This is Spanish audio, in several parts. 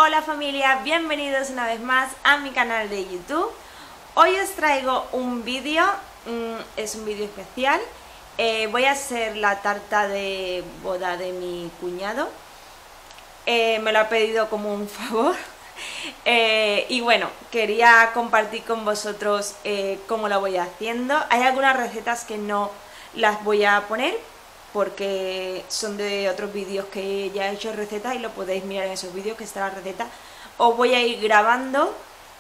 Hola familia, bienvenidos una vez más a mi canal de YouTube. Hoy os traigo un vídeo, es un vídeo especial. Voy a hacer la tarta de boda de mi cuñado. Me lo ha pedido como un favor. Y bueno, quería compartir con vosotros cómo la voy haciendo. Hay algunas recetas que no las voy a poner porque son de otros vídeos que ya he hecho recetas y lo podéis mirar en esos vídeos que está la receta. Os voy a ir grabando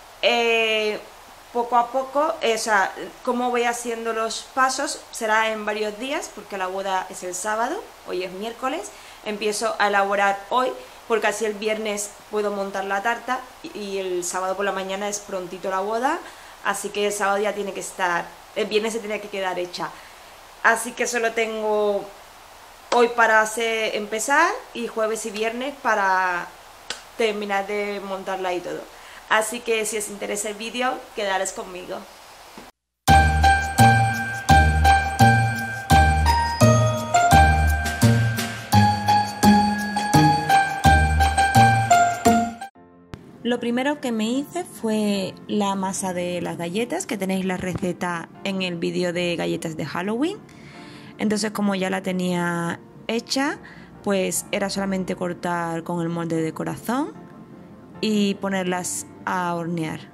poco a poco, o sea, cómo voy haciendo los pasos. Será en varios días porque la boda es el sábado, hoy es miércoles. Empiezo a elaborar hoy porque así el viernes puedo montar la tarta y el sábado por la mañana es prontito la boda, así que el sábado ya tiene que estar, el viernes se tiene que quedar hecha. Así que solo tengo hoy para empezar y jueves y viernes para terminar de montarla y todo. Así que si os interesa el vídeo, quedaros conmigo. Lo primero que me hice fue la masa de las galletas, que tenéis la receta en el vídeo de galletas de Halloween. Entonces, como ya la tenía hecha, pues era solamente cortar con el molde de corazón y ponerlas a hornear.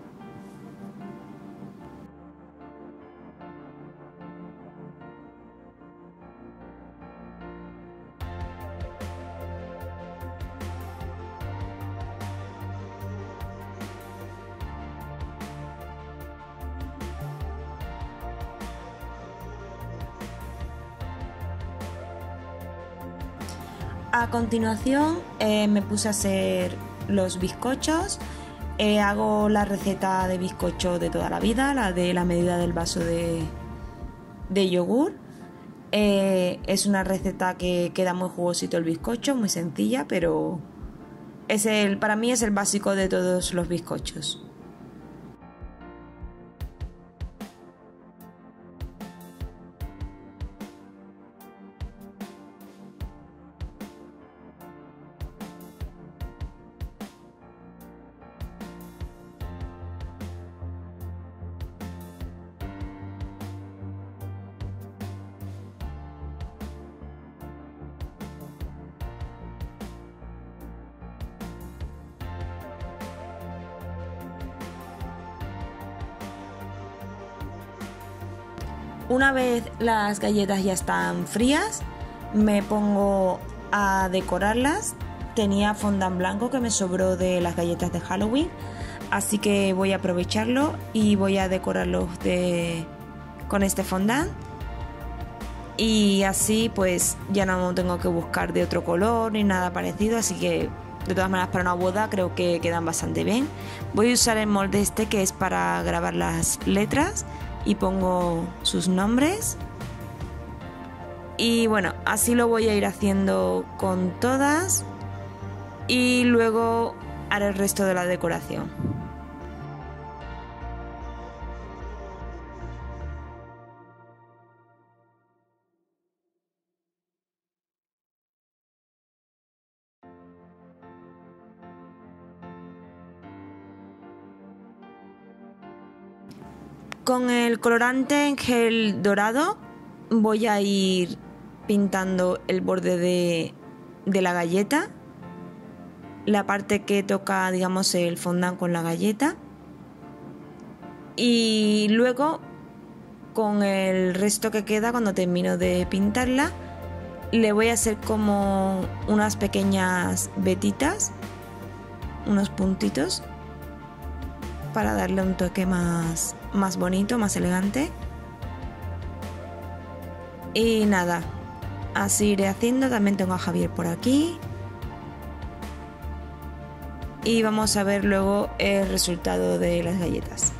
A continuación me puse a hacer los bizcochos. Hago la receta de bizcocho de toda la vida, la de la medida del vaso de yogur. Es una receta que queda muy jugosito el bizcocho, muy sencilla, pero para mí es el básico de todos los bizcochos. Una vez las galletas ya están frías, me pongo a decorarlas. Tenía fondant blanco que me sobró de las galletas de Halloween, así que voy a aprovecharlo y voy a decorarlos con este fondant. Y así pues ya no tengo que buscar de otro color ni nada parecido, así que de todas maneras para una boda creo que quedan bastante bien. Voy a usar el molde este que es para grabar las letras y pongo sus nombres. Y bueno, así lo voy a ir haciendo con todas y luego haré el resto de la decoración. Con el colorante en gel dorado voy a ir pintando el borde de la galleta, la parte que toca, digamos, el fondant con la galleta, y luego con el resto que queda, cuando termino de pintarla, le voy a hacer como unas pequeñas vetitas, unos puntitos, para darle un toque más bonito, más elegante. Y nada, así iré haciendo. También tengo a Javier por aquí. Y vamos a ver luego el resultado de las galletas.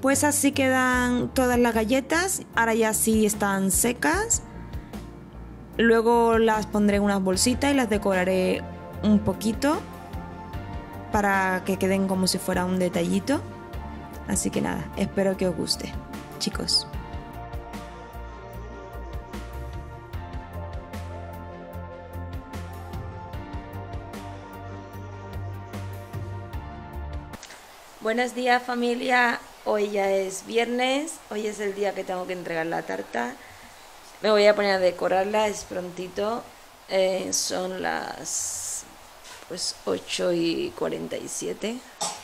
Pues así quedan todas las galletas, ahora ya sí están secas. Luego las pondré en unas bolsitas y las decoraré un poquito para que queden como si fuera un detallito. Así que nada, espero que os guste, chicos. Buenos días, familia. Hoy ya es viernes, hoy es el día que tengo que entregar la tarta. Me voy a poner a decorarla, es prontito. Son las 8:47.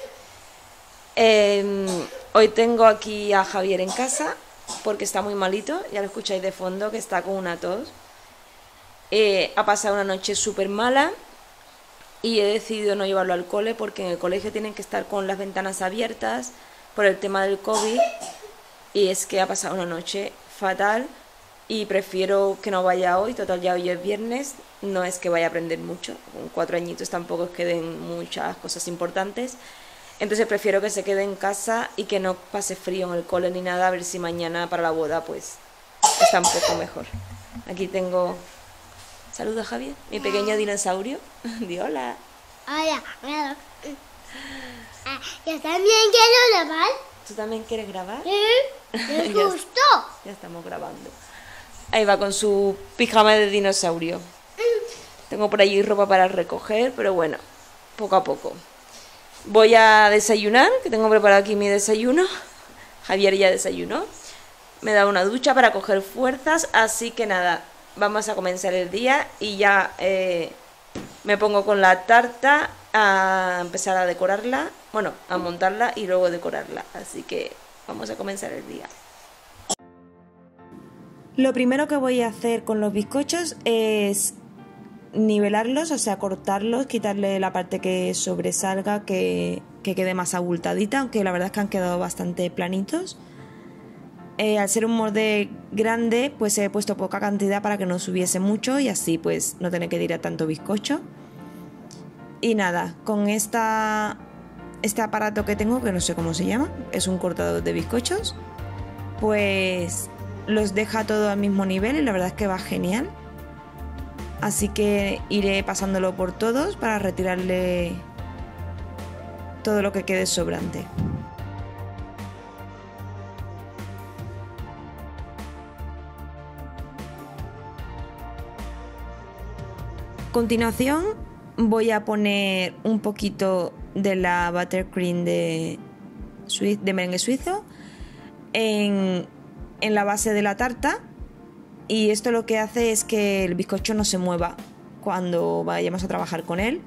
Hoy tengo aquí a Javier en casa porque está muy malito, ya lo escucháis de fondo que está con una tos. Ha pasado una noche súper mala y he decidido no llevarlo al cole porque en el colegio tienen que estar con las ventanas abiertas por el tema del COVID, y es que ha pasado una noche fatal y prefiero que no vaya hoy. Total, ya hoy es viernes, no es que vaya a aprender mucho, con 4 añitos tampoco es que den muchas cosas importantes, entonces prefiero que se quede en casa y que no pase frío en el cole ni nada, a ver si mañana para la boda pues está un poco mejor. Aquí tengo... Saluda, Javier, mi pequeño dinosaurio. Di hola. Hola, hola. Yo también quiero grabar. ¿Tú también quieres grabar? Sí, me gustó. Ya estamos grabando. Ahí va con su pijama de dinosaurio. Tengo por allí ropa para recoger, pero bueno, poco a poco. Voy a desayunar, que tengo preparado aquí mi desayuno. Javier ya desayunó. Me da una ducha para coger fuerzas, así que nada, vamos a comenzar el día y ya me pongo con la tarta a empezar a decorarla, bueno, a montarla y luego decorarla. Así que vamos a comenzar el día. Lo primero que voy a hacer con los bizcochos es nivelarlos, o sea, cortarlos, quitarle la parte que sobresalga, que quede más abultadita, aunque la verdad es que han quedado bastante planitos. Al ser un molde grande, pues he puesto poca cantidad para que no subiese mucho y así pues no tener que tirar tanto bizcocho. Y nada, con este aparato que tengo, que no sé cómo se llama, es un cortador de bizcochos, pues los deja todo al mismo nivel y la verdad es que va genial. Así que iré pasándolo por todos para retirarle todo lo que quede sobrante. A continuación voy a poner un poquito de la buttercream de merengue suizo en la base de la tarta, y esto lo que hace es que el bizcocho no se mueva cuando vayamos a trabajar con él.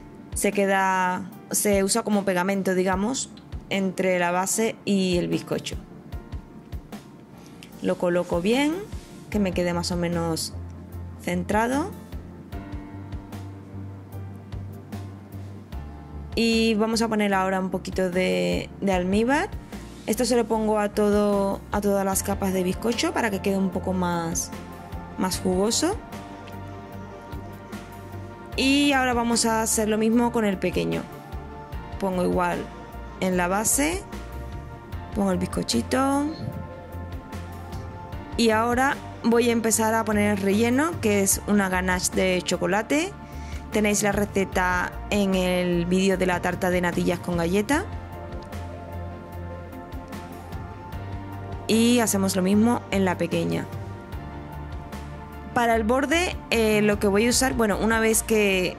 Se usa como pegamento, digamos, entre la base y el bizcocho. Lo coloco bien, que me quede más o menos centrado. Y vamos a poner ahora un poquito de almíbar. Esto se lo pongo a todas las capas de bizcocho para que quede un poco más jugoso. Y ahora vamos a hacer lo mismo con el pequeño. Pongo igual en la base, pongo el bizcochito. Y ahora voy a empezar a poner el relleno, que es una ganache de chocolate. Tenéis la receta en el vídeo de la tarta de natillas con galleta. Y hacemos lo mismo en la pequeña. Para el borde lo que voy a usar, bueno, una vez que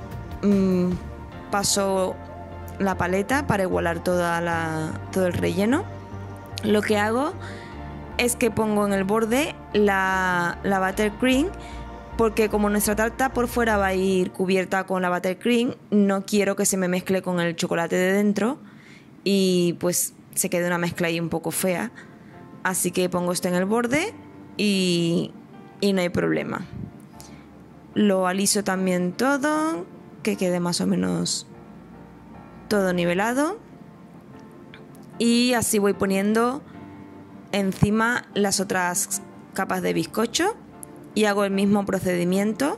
paso la paleta para igualar todo el relleno, lo que hago es que pongo en el borde la buttercream, porque como nuestra tarta por fuera va a ir cubierta con la buttercream, no quiero que se me mezcle con el chocolate de dentro y pues se quede una mezcla ahí un poco fea. Así que pongo esto en el borde y no hay problema. Lo aliso también todo, que quede más o menos todo nivelado. Y así voy poniendo encima las otras capas de bizcocho y hago el mismo procedimiento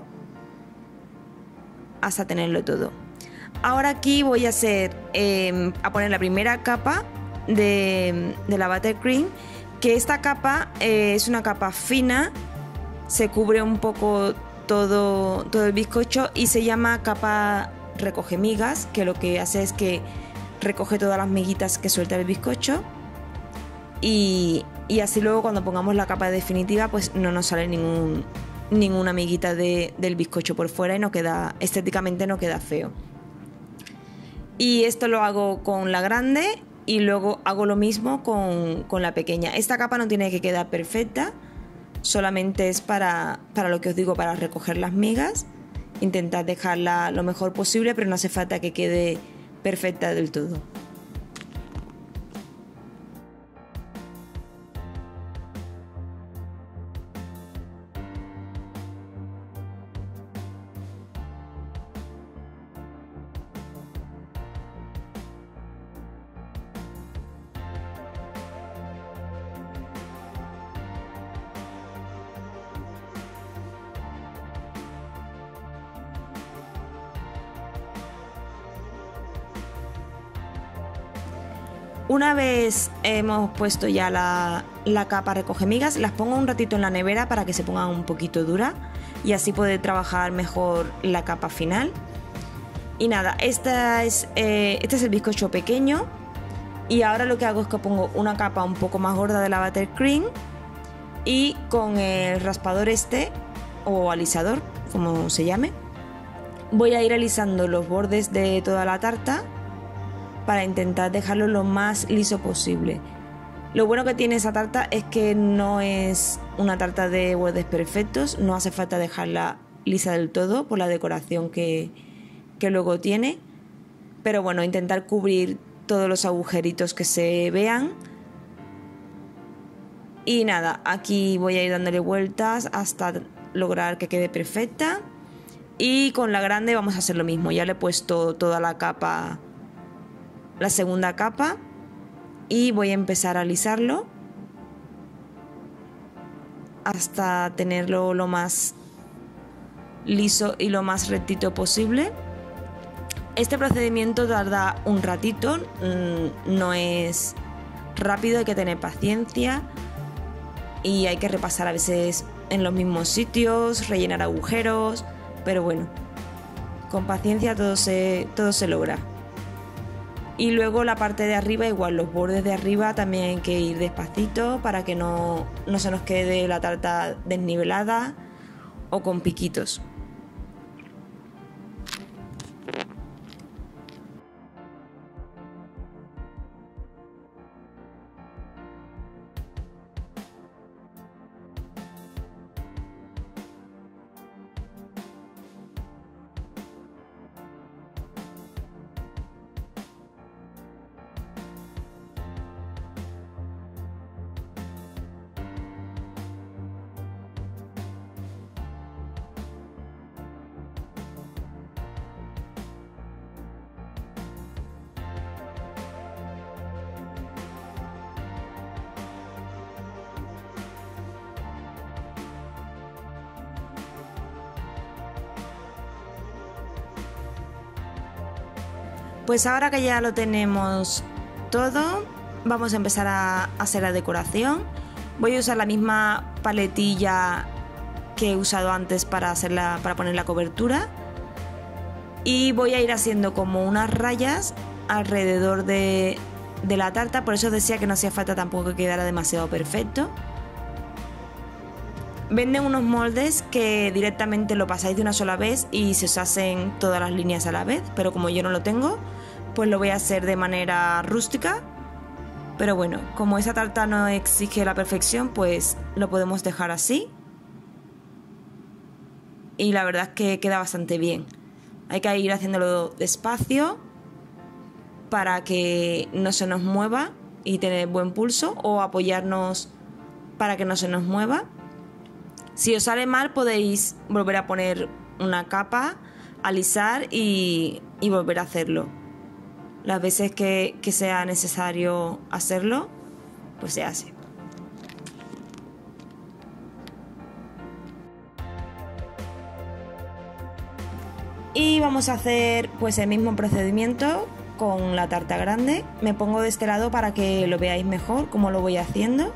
hasta tenerlo todo. Ahora aquí voy a poner la primera capa de la buttercream, que esta capa es una capa fina, se cubre un poco todo el bizcocho y se llama capa recoge migas, que lo que hace es que recoge todas las miguitas que suelta el bizcocho y así luego cuando pongamos la capa definitiva pues no nos sale ninguna miguita del bizcocho por fuera y no queda, estéticamente no queda feo. Y esto lo hago con la grande y luego hago lo mismo con la pequeña. Esta capa no tiene que quedar perfecta, solamente es para lo que os digo, para recoger las migas. Intentad dejarla lo mejor posible, pero no hace falta que quede perfecta del todo. Una vez hemos puesto ya la capa recoge migas, las pongo un ratito en la nevera para que se pongan un poquito dura y así poder trabajar mejor la capa final. Y nada, este es el bizcocho pequeño y ahora lo que hago es que pongo una capa un poco más gorda de la buttercream y con el raspador o alisador, como se llame, voy a ir alisando los bordes de toda la tarta para intentar dejarlo lo más liso posible. Lo bueno que tiene esa tarta es que no es una tarta de bordes perfectos, no hace falta dejarla lisa del todo por la decoración que luego tiene, pero bueno, intentar cubrir todos los agujeritos que se vean. Y nada, aquí voy a ir dándole vueltas hasta lograr que quede perfecta. Y con la grande vamos a hacer lo mismo, ya le he puesto toda la capa, la segunda capa, y voy a empezar a alisarlo hasta tenerlo lo más liso y lo más rectito posible. Este procedimiento tarda un ratito, no es rápido, hay que tener paciencia y hay que repasar a veces en los mismos sitios, rellenar agujeros, pero bueno, con paciencia todo se logra. Y luego la parte de arriba igual, los bordes de arriba también hay que ir despacito para que no se nos quede la tarta desnivelada o con piquitos. Pues ahora que ya lo tenemos todo, vamos a empezar a hacer la decoración. Voy a usar la misma paletilla que he usado antes para poner la cobertura. Y voy a ir haciendo como unas rayas alrededor de la tarta, por eso decía que no hacía falta tampoco que quedara demasiado perfecto. Venden unos moldes que directamente lo pasáis de una sola vez y se os hacen todas las líneas a la vez, pero como yo no lo tengo, pues lo voy a hacer de manera rústica. Pero bueno, como esa tarta no exige la perfección, pues lo podemos dejar así. Y la verdad es que queda bastante bien. Hay que ir haciéndolo despacio para que no se nos mueva y tener buen pulso, o apoyarnos para que no se nos mueva. Si os sale mal podéis volver a poner una capa, alisar y volver a hacerlo. Las veces que sea necesario hacerlo, pues se hace. Y vamos a hacer pues el mismo procedimiento con la tarta grande. Me pongo de este lado para que lo veáis mejor cómo lo voy haciendo.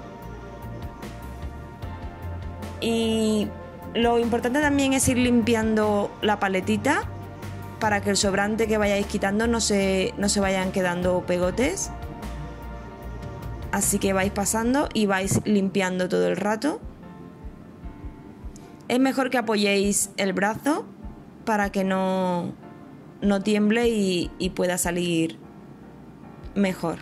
Y lo importante también es ir limpiando la paletita para que el sobrante que vayáis quitando no se vayan quedando pegotes. Así que vais pasando y vais limpiando todo el rato. Es mejor que apoyéis el brazo para que no tiemble y pueda salir mejor.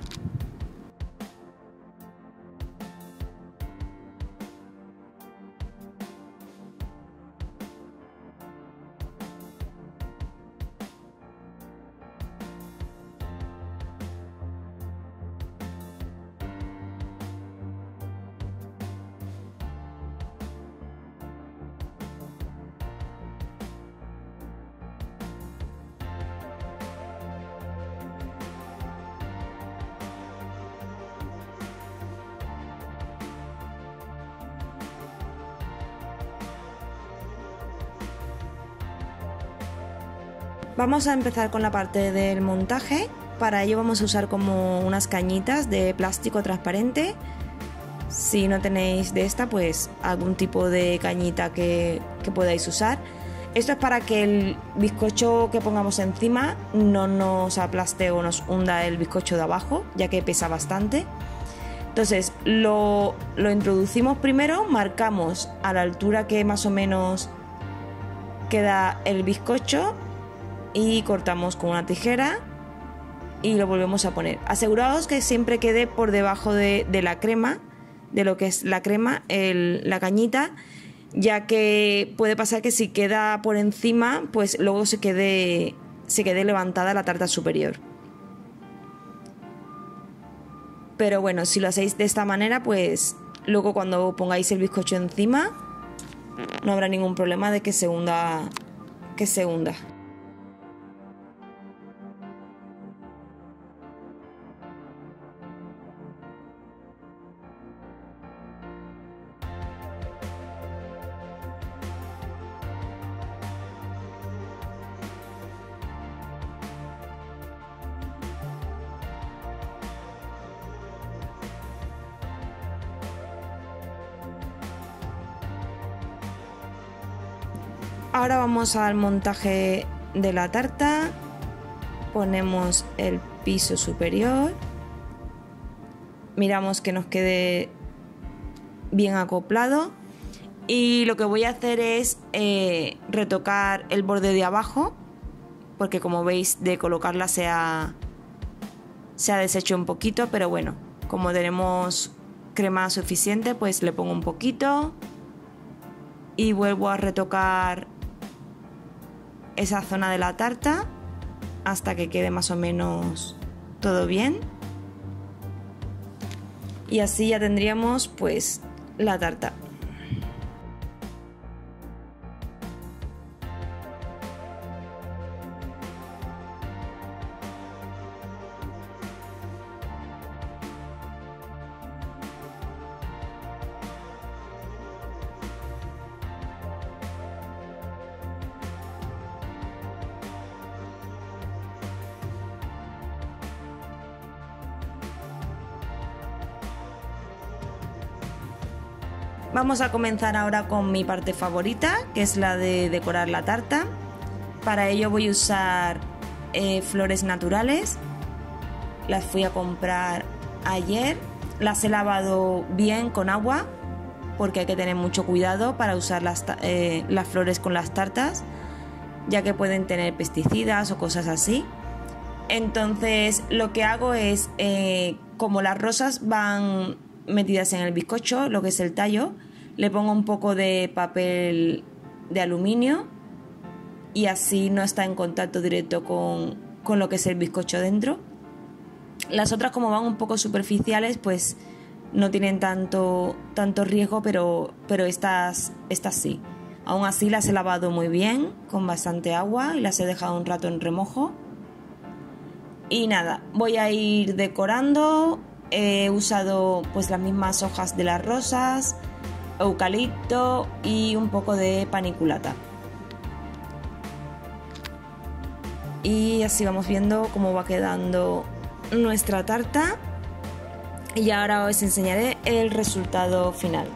Vamos a empezar con la parte del montaje. Para ello vamos a usar como unas cañitas de plástico transparente. Si no tenéis de esta, pues algún tipo de cañita que podáis usar. Esto es para que el bizcocho que pongamos encima no nos aplaste o nos hunda el bizcocho de abajo, ya que pesa bastante. Entonces lo introducimos primero, marcamos a la altura que más o menos queda el bizcocho y cortamos con una tijera y lo volvemos a poner. Aseguraos que siempre quede por debajo de la crema, de lo que es la crema, la cañita, ya que puede pasar que si queda por encima, pues luego se quede levantada la tarta superior. Pero bueno, si lo hacéis de esta manera, pues luego cuando pongáis el bizcocho encima no habrá ningún problema de que se hunda. Ahora vamos al montaje de la tarta. Ponemos el piso superior. Miramos que nos quede bien acoplado. Y lo que voy a hacer es retocar el borde de abajo, porque como veis de colocarla se ha deshecho un poquito, pero bueno, como tenemos crema suficiente, pues le pongo un poquito y vuelvo a retocar esa zona de la tarta hasta que quede más o menos todo bien, y así ya tendríamos pues la tarta. Vamos a comenzar ahora con mi parte favorita, que es la de decorar la tarta. Para ello voy a usar flores naturales. Las fui a comprar ayer. Las he lavado bien con agua, porque hay que tener mucho cuidado para usar las flores con las tartas, ya que pueden tener pesticidas o cosas así. Entonces lo que hago es, como las rosas van metidas en el bizcocho, lo que es el tallo, le pongo un poco de papel de aluminio y así no está en contacto directo con lo que es el bizcocho dentro. Las otras, como van un poco superficiales, pues no tienen tanto riesgo, pero estas sí. Aún así las he lavado muy bien con bastante agua y las he dejado un rato en remojo. Y nada, voy a ir decorando. He usado pues las mismas hojas de las rosas, eucalipto y un poco de paniculata. y así vamos viendo cómo va quedando nuestra tarta. Y ahora os enseñaré el resultado final.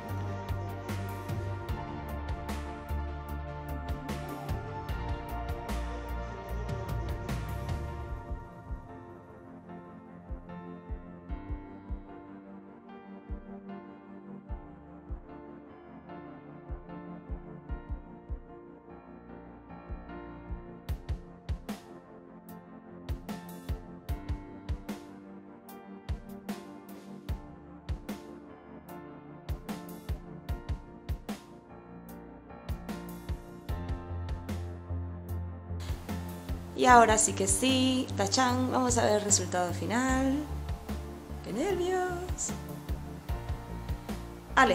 Y ahora sí que sí, tachán, vamos a ver el resultado final. ¡Qué nervios! ¡Ale!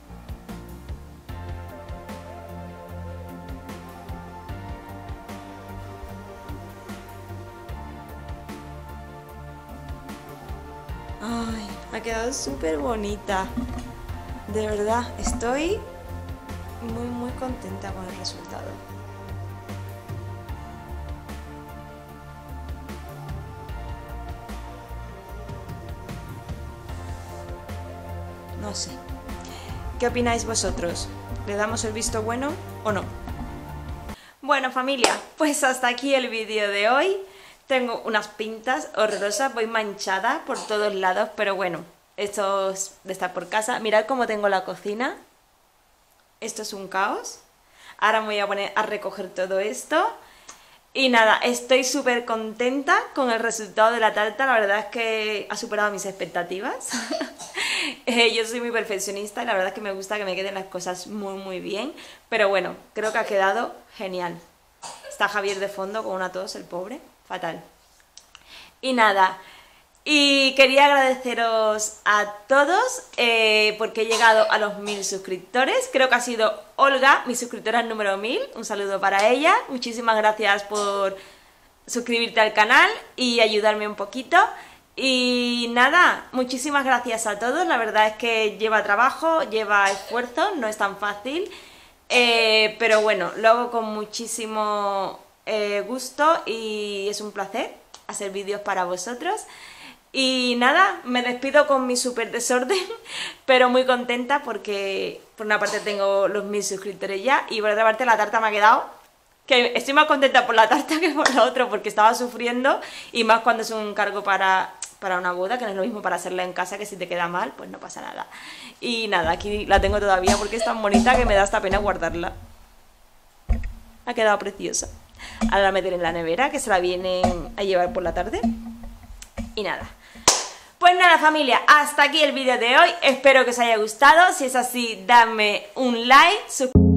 ¡Ay! Ha quedado súper bonita. De verdad, estoy muy contenta con el resultado. No sé. ¿Qué opináis vosotros? ¿Le damos el visto bueno o no? Bueno, familia, pues hasta aquí el vídeo de hoy. Tengo unas pintas horrorosas, voy manchada por todos lados, pero bueno, esto es de estar por casa. Mirad cómo tengo la cocina. Esto es un caos. Ahora me voy a poner a recoger todo esto. Y nada, estoy súper contenta con el resultado de la tarta. La verdad es que ha superado mis expectativas. Yo soy muy perfeccionista y la verdad es que me gusta que me queden las cosas muy bien. Pero bueno, creo que ha quedado genial. Está Javier de fondo con una tos, el pobre. Fatal. Y nada, y quería agradeceros a todos porque he llegado a los 1000 suscriptores. Creo que ha sido Olga, mi suscriptora número 1000. Un saludo para ella. Muchísimas gracias por suscribirte al canal y ayudarme un poquito. Y nada, muchísimas gracias a todos. La verdad es que lleva trabajo, lleva esfuerzo, no es tan fácil. Pero bueno, lo hago con muchísimo gusto y es un placer hacer vídeos para vosotros. Y nada, me despido con mi súper desorden, pero muy contenta porque por una parte tengo los 1000 suscriptores ya y por otra parte la tarta me ha quedado, que estoy más contenta por la tarta que por la otra porque estaba sufriendo, y más cuando es un cargo para una boda, que no es lo mismo para hacerla en casa, que si te queda mal, pues no pasa nada. Y nada, aquí la tengo todavía porque es tan bonita que me da hasta pena guardarla. Ha quedado preciosa. Ahora la meteré en la nevera, que se la vienen a llevar por la tarde. Y nada. Pues nada, familia, hasta aquí el vídeo de hoy. Espero que os haya gustado. Si es así, dadme un like, suscríbete.